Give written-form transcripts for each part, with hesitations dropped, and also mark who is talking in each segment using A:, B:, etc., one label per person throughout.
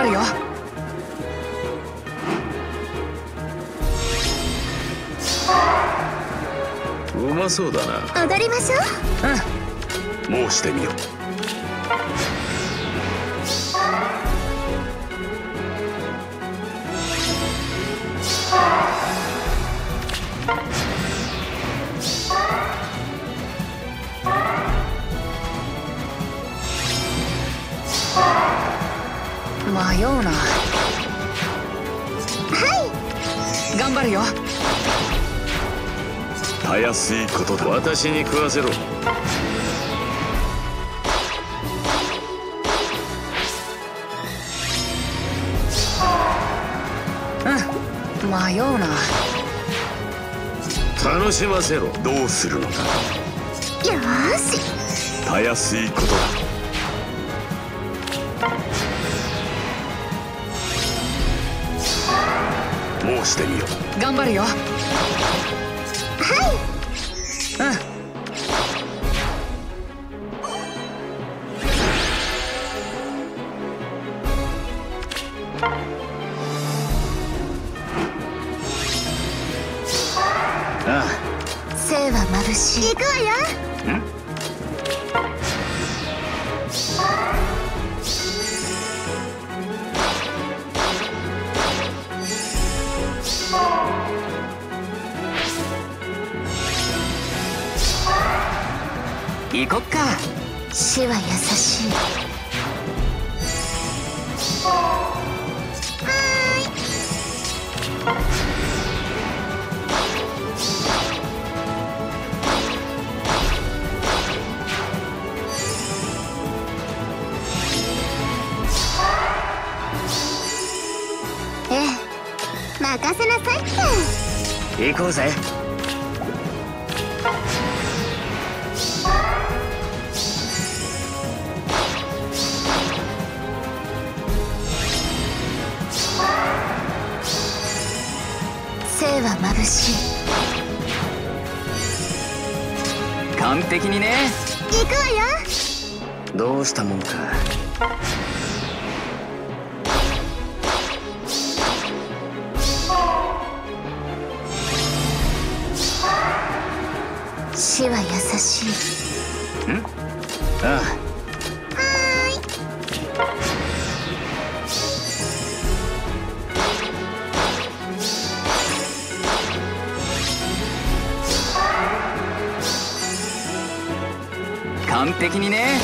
A: るよ。
B: うまそうだな。
C: 踊りましょう。
B: 申してみよ。
A: 迷うな。頑張るよ。
B: たやすいことだ。私に食わせろ。
A: 迷うな。
B: 楽しませろ。どうするのか。
C: よーし。
B: たやすいことだ。申してみよ。
A: 頑張るよ。
C: 生は眩しい。行くわよ。
A: 行こっか。
C: 死は優しい。任せなさいって。
A: 行こうぜ。
C: 生は眩しい。
A: 完璧にね。
C: 行くわよ。
A: どうしたもんか。
C: 死は優しい。
A: ああ。完璧にね。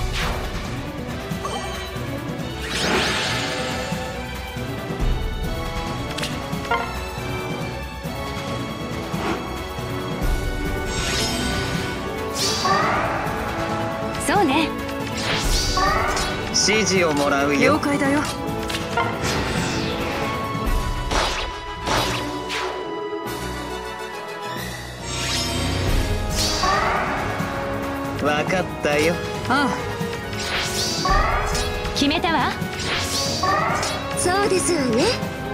C: そうね。
A: 指示をもらうよ。
C: 了解だよ。
A: わかったよ。
C: ああ。決めたわ。そうですわね。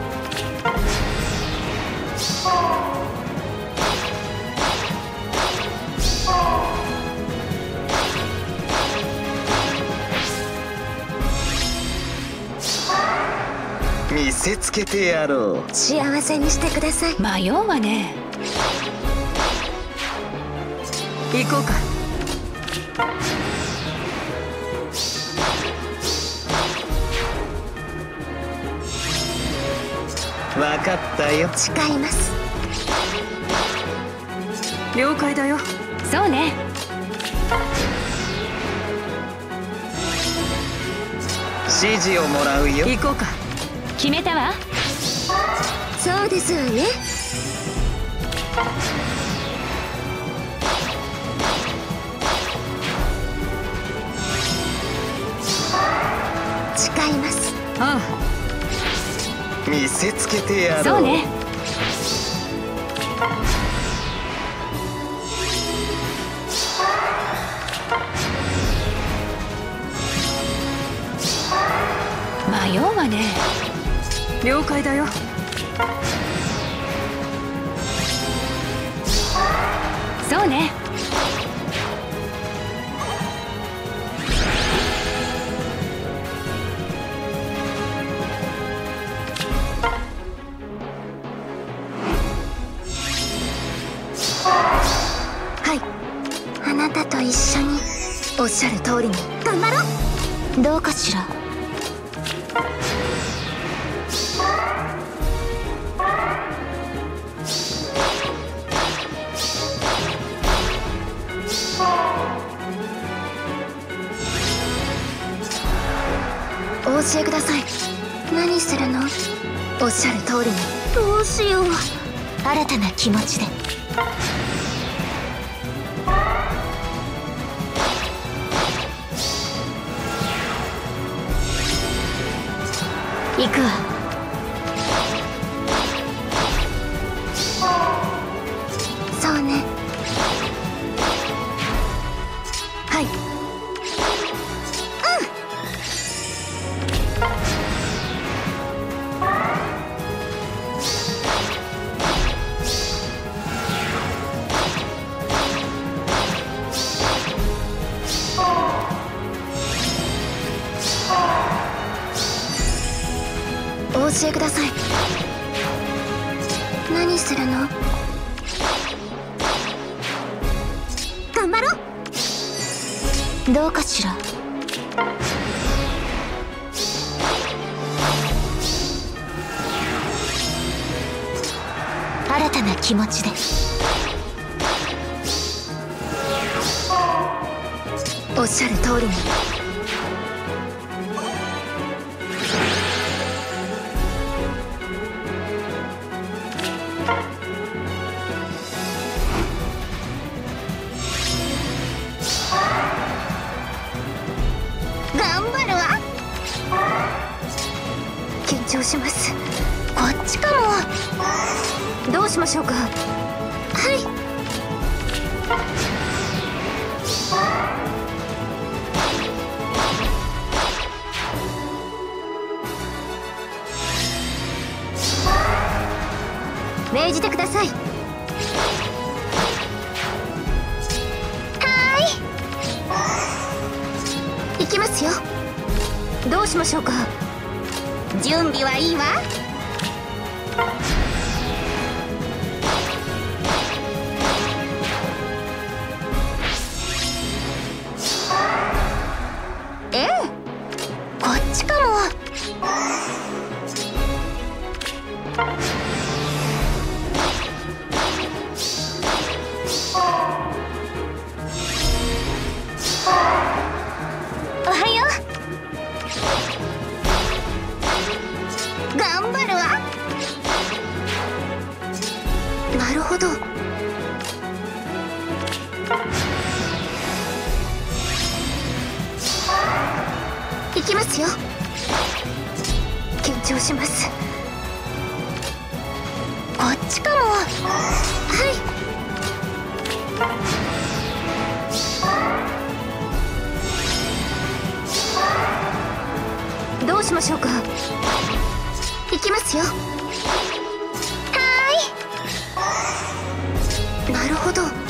A: 見せつけてやろう。
C: 幸せにしてください。迷うわね。
A: 行こうか。わかったよ。
C: 誓います。
A: 了解だよ。
C: そうね。
A: 指示をもらうよ。
C: 行こうか。決めたわ。そうですわね。誓います。
A: ああ。見せつけてやろう。
C: そうね。迷うわね。
A: 了解だよ。
C: そうね。
D: おっしゃる通りに頑張ろう。どうかしら。お教えください。何するの？おっしゃる通りに。どうしよう。新たな気持ちで。行くわ。そうね。はい。お教えください。何するの？頑張ろう。どうかしら。新たな気持ちで。おっしゃる通りに。頑張るわ。緊張します。こっちかも。どうしましょうか。はい。命じてください。行きますよ。どうしましょうか。準備はいいわ。ええ、こっちかも。おはよう。頑張るわ。なるほど。行きますよ。緊張します。こっちかも。はい。どうしましょうか。行きますよ。はーい。なるほど。